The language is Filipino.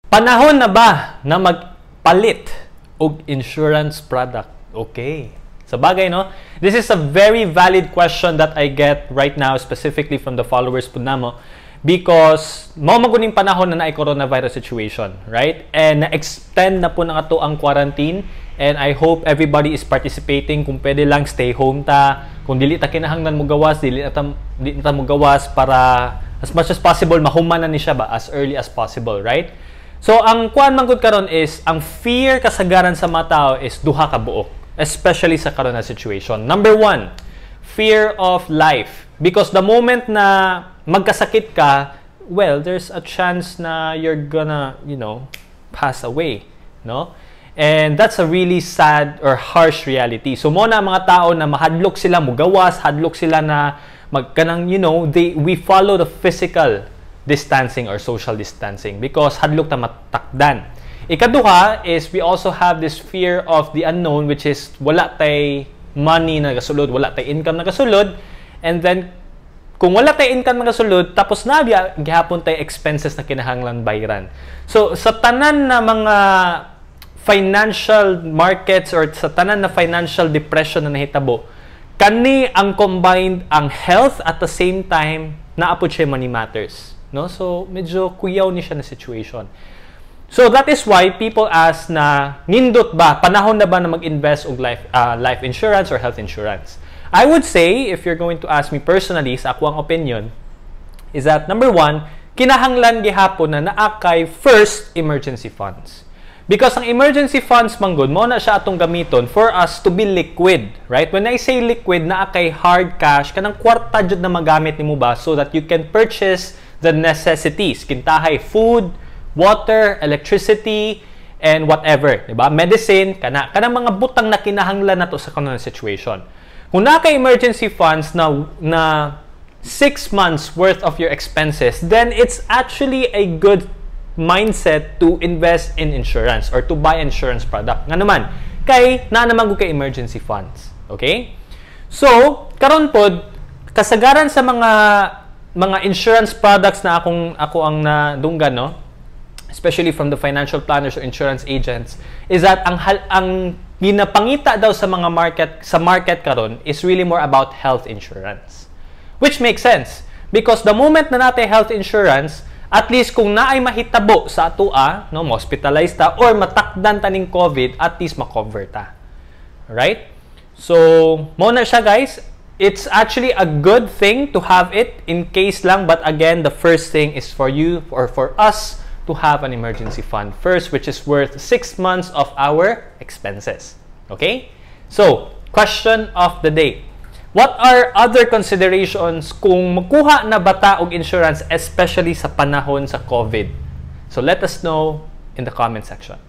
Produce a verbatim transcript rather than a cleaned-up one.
Panahon na ba na magpalit og insurance product? Okay. Sa bagay, no? This is a very valid question that I get right now, specifically from the followers po namo, because mao maguning panahon na naay coronavirus situation, right? And na-extend na po na ato ang quarantine, and I hope everybody is participating. Kung pwede lang, stay home ta. Kung dili ta kinahanglan mo gawas, dili na ta, dili na ta mo gawas para as much as possible mahuman na ni siya ba as early as possible, right? So, ang kuan man gud karon is, ang fear kasagaran sa mga tao is duha ka buok, especially sa karon na situation. Number one, fear of life. Because the moment na magkasakit ka, well, there's a chance na you're gonna, you know, pass away, no? And that's a really sad or harsh reality. So, mo na mga tao na mahadlok sila mugawas, hadlok sila na magkanang, you know, they we follow the physical distancing or social distancing because hadlok ta matakdan. Ikaduha is we also have this fear of the unknown, which is wala tay money na kasulod, wala tay income na kasulod, and then kung wala tay income na kasulod, tapos na gihapon tay expenses na kinahanglan bayaran. So sa tanan na mga financial markets or sa tanan na financial depression na nahitabo, kani ang combined ang health at the same time na apod siya money matters. No? So, medyo kuyaw ni siya na situation. So, that is why people ask na, nindot ba, panahon na ba na mag-invest og life, uh, life insurance or health insurance? I would say, if you're going to ask me personally, sa ako ang opinion, is that, number one, kinahanglan gihapon na naakay first emergency funds. Because ang emergency funds, manggod, mo na siya atong gamiton for us to be liquid, right? When I say liquid, naakay hard cash, kanang kwarta jud na magamit nimo ba so that you can purchase the necessities, kintahay, food, water, electricity, and whatever, diba? Medicine, kana, kanang mga butang na kinahanglan nato sa kanang situation. Kung naka emergency funds na na six months worth of your expenses, then it's actually a good mindset to invest in insurance or to buy insurance product. Nga naman, kay na naman ko kay emergency funds. Okay? So, karon pod kasagaran sa mga mga insurance products na akong ako ang nadunggan, no, especially from the financial planners or insurance agents, is that ang ang ginapangita daw sa mga market sa market karon is really more about health insurance, which makes sense because the moment na natin health insurance, at least kung naay mahitabo sa atua, no, hospitalized ta or matakdan ta ning COVID, at least ma-cover ta, right? So mo na siya, guys. It's actually a good thing to have it in case lang, but again, the first thing is for you or for us to have an emergency fund first, which is worth six months of our expenses. Okay? So, question of the day. What are other considerations kung magkuha na bata og insurance, especially sa panahon sa COVID? So, let us know in the comment section.